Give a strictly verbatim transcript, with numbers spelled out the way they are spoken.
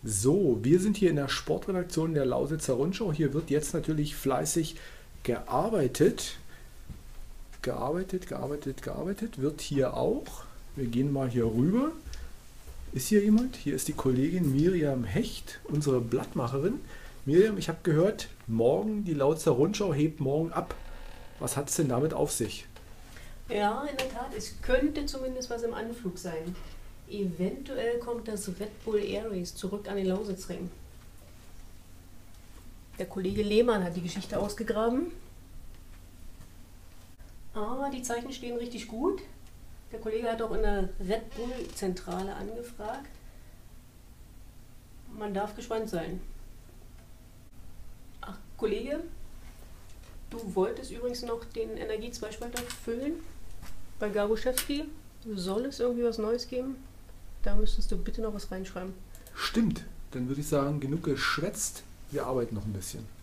So, wir sind hier in der Sportredaktion der Lausitzer Rundschau. Hier wird jetzt natürlich fleißig gearbeitet. Gearbeitet, gearbeitet, gearbeitet. Wird hier auch. Wir gehen mal hier rüber. Ist hier jemand? Hier ist die Kollegin Miriam Hecht, unsere Blattmacherin. Miriam, ich habe gehört, morgen, die Lausitzer Rundschau hebt morgen ab. Was hat es denn damit auf sich? Ja, in der Tat, es könnte zumindest was im Anflug sein. Eventuell kommt das Red Bull Air Race zurück an den Lausitzring. Der Kollege Lehmann hat die Geschichte ausgegraben. Aber die Zeichen stehen richtig gut. Der Kollege hat auch in der Red Bull Zentrale angefragt. Man darf gespannt sein. Ach, Kollege, du wolltest übrigens noch den Energiezweispalter füllen. Bei Garuszewski soll es irgendwie was Neues geben. Da müsstest du bitte noch was reinschreiben. Stimmt, dann würde ich sagen, genug geschwätzt. Wir arbeiten noch ein bisschen.